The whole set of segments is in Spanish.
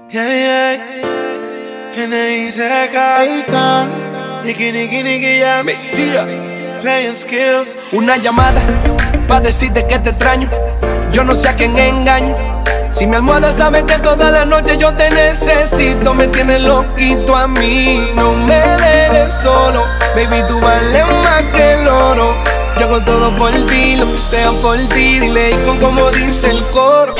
Yeah, yeah. N.I.Z.K. Niki, ya. Mesías. Playing skills. Una llamada pa' decirte que te extraño. Yo no sé a quién engaño. Si mi almohada sabe que toda la noche yo te necesito, me tienes loquito a mí. No me dejes solo, baby, tú vales más que el oro. Yo hago todo por ti, lo que sea por ti. Dile con como dice el coro.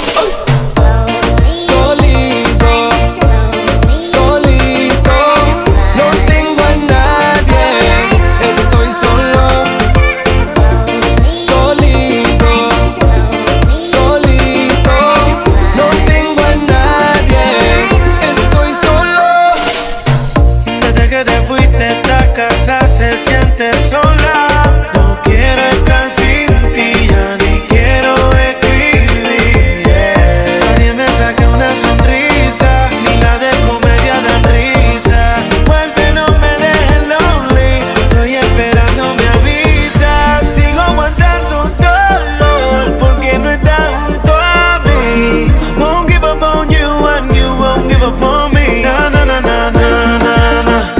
Solito, solito, no tengo a nadie, estoy solo. Solito, solito, no tengo a nadie, estoy solo. Desde que te fuiste esta casa se siente sola. No quiero estar sin ti, ya ni quiero escribir, yeah. Nadie me saque una sonrisa, ni la de comedia dan risa. Vuelve, no me dejes lonely, estoy esperando me avisa. Sigo aguantando dolor porque no estás junto a mí. I won't give up on you and you won't give up on me. Na na na na na na na.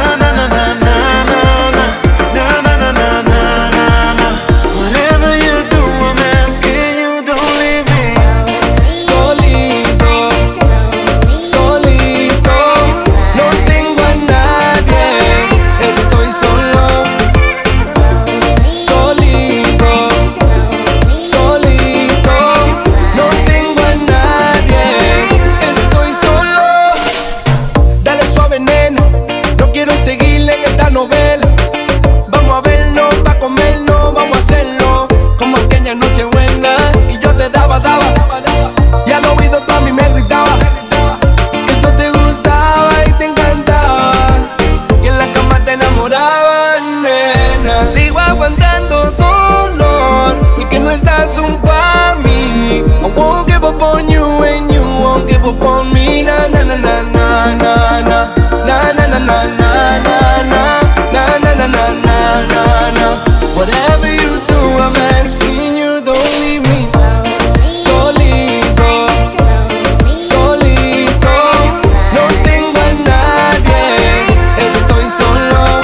Quiero seguirle en esta novela. Vamos a vernos, pa' comernos, vamos a hacerlo como aquella noche buena. Y yo te daba. Y al oído tú a mí me gritaba que eso te gustaba y te encantaba. Y en la cama te enamoraba, nena. Sigo aguantando dolor porque no estás junto a mí. I won't give up on you and you won't give up on me. Na na na na na na na. Na na na na na na na na na na na na. Whatever you do, I'm asking you, don't leave me. Solito, solito, no tengo a nadie, estoy solo.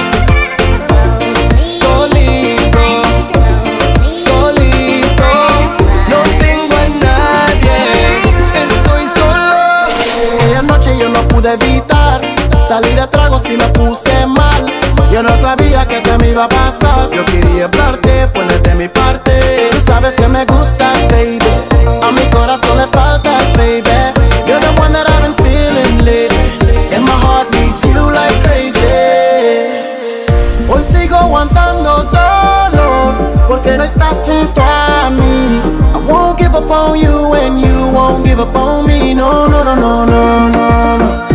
Solito, solito, no tengo a nadie, estoy solo. Aquella noche yo no pude evitar salir a tragos y me puse mal. Yo no sabía que se me iba a pasar. Yo quería hablarte, ponerte de mi parte. Tú sabes que me gustas, baby. A mi corazón le faltas, baby. You're the one that I've been feeling lately, and my heart needs you like crazy. Hoy sigo aguantando dolor porque no estás junto a mí. I won't give up on you and you won't give up on me. No, no, no, no, no, no, no.